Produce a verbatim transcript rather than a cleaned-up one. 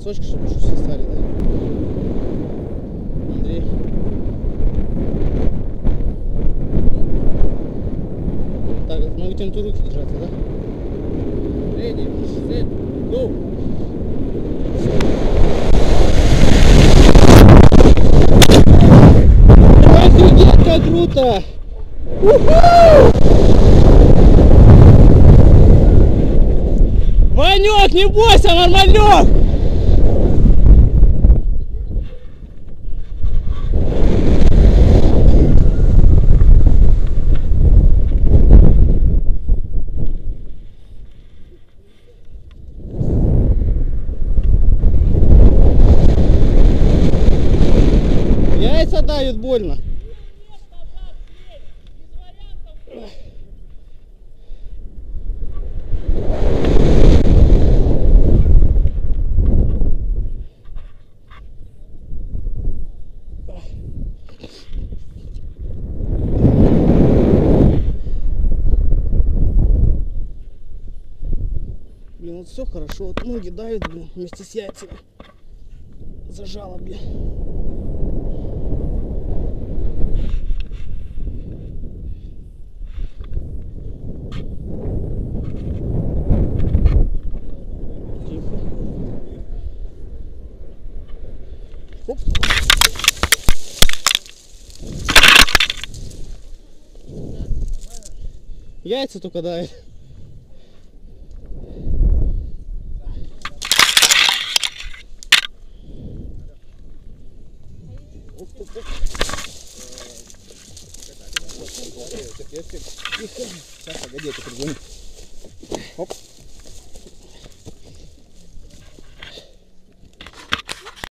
носочки, чтобы все стали, да? Андрей. Так, на вытянутые руки держаться, да? Ready, set, go! Офигеть, как круто! Ванек, не бойся, нормалек! Яйца давит больно. Блин, вот все хорошо, вот ноги давят, блин, вместе с яйцами. Зажало, блин. Тихо. Оп. Яйца только давят. Сейчас, погоди, это пригони. Оп.